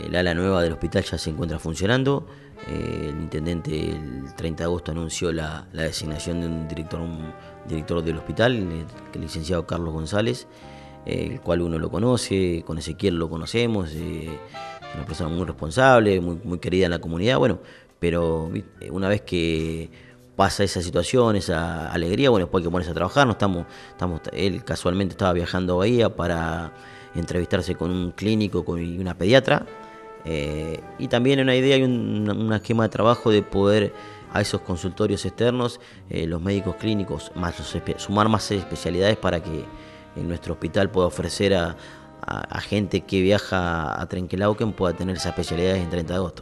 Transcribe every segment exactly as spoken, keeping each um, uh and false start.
el ala nueva del hospital ya se encuentra funcionando. Eh, el intendente el treinta de agosto anunció la, la designación de un director, un director del hospital, el, el licenciado Carlos González, eh, el cual uno lo conoce, con Ezequiel lo conocemos, eh, es una persona muy responsable, muy, muy querida en la comunidad, bueno, pero una vez que pasa esa situación, esa alegría, bueno, después hay que ponerse a trabajar. No estamos, estamos, él casualmente estaba viajando a Bahía para entrevistarse con un clínico con, y una pediatra, eh, y también una idea y un, un esquema de trabajo de poder a esos consultorios externos, eh, los médicos clínicos, más los, sumar más especialidades para que en nuestro hospital pueda ofrecer a, a, a gente que viaja a Trenquelauquen pueda tener esas especialidades en treinta de agosto.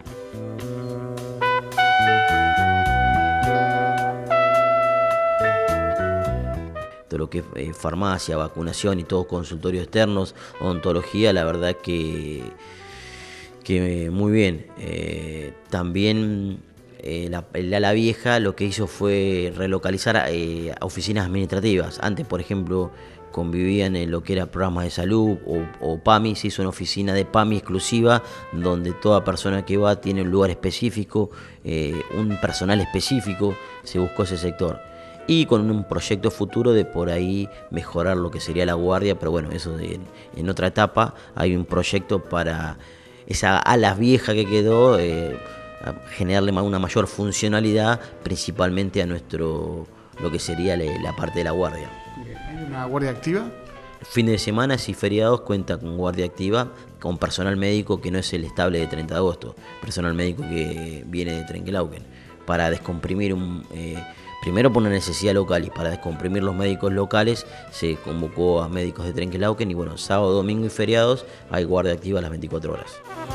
Todo lo que es eh, farmacia, vacunación y todos consultorios externos, odontología, la verdad que, que muy bien. Eh, también eh, la, el ala vieja lo que hizo fue relocalizar eh, a oficinas administrativas. Antes, por ejemplo, convivían en lo que era programas de salud o, o PAMI, se hizo una oficina de PAMI exclusiva donde toda persona que va tiene un lugar específico, eh, un personal específico, se buscó ese sector. Y con un proyecto futuro de por ahí mejorar lo que sería la guardia, pero bueno, eso de, en otra etapa hay un proyecto para esa ala vieja que quedó, eh, generarle una mayor funcionalidad, principalmente a nuestro, lo que sería la, la parte de la guardia. ¿Hay una guardia activa? Fines de semana y feriados cuenta con guardia activa, con personal médico que no es el estable de treinta de agosto, personal médico que viene de Trenquelauquen, para descomprimir un... Eh, Primero por una necesidad local, y para descomprimir los médicos locales se convocó a médicos de Trenquelauquen y bueno, sábado, domingo y feriados hay guardia activa a las veinticuatro horas.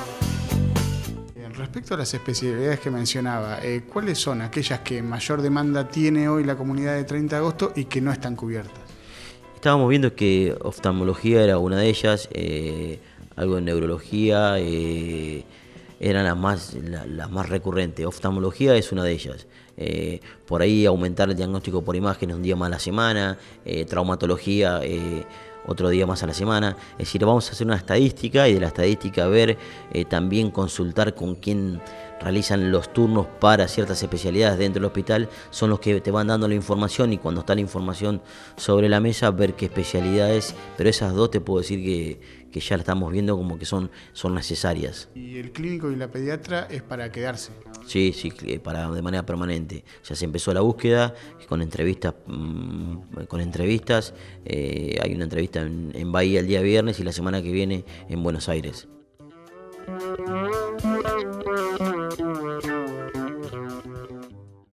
Respecto a las especialidades que mencionaba, eh, ¿cuáles son aquellas que mayor demanda tiene hoy la comunidad de treinta de agosto y que no están cubiertas? Estábamos viendo que oftalmología era una de ellas, eh, algo de neurología, eh, eran las más, la, las más recurrentes. Oftalmología es una de ellas. Eh, por ahí aumentar el diagnóstico por imágenes un día más a la semana, eh, traumatología eh, otro día más a la semana. Es decir, vamos a hacer una estadística y de la estadística ver, eh, también consultar con quién realizan los turnos para ciertas especialidades dentro del hospital, son los que te van dando la información, y cuando está la información sobre la mesa ver qué especialidades, pero esas dos te puedo decir que, que ya la estamos viendo como que son, son necesarias. ¿Y el clínico y la pediatra es para quedarse? Sí, sí, para, de manera permanente. Ya se empezó la búsqueda con entrevistas, mmm, con entrevistas. Eh, hay una entrevista en, en Bahía el día viernes y la semana que viene en Buenos Aires.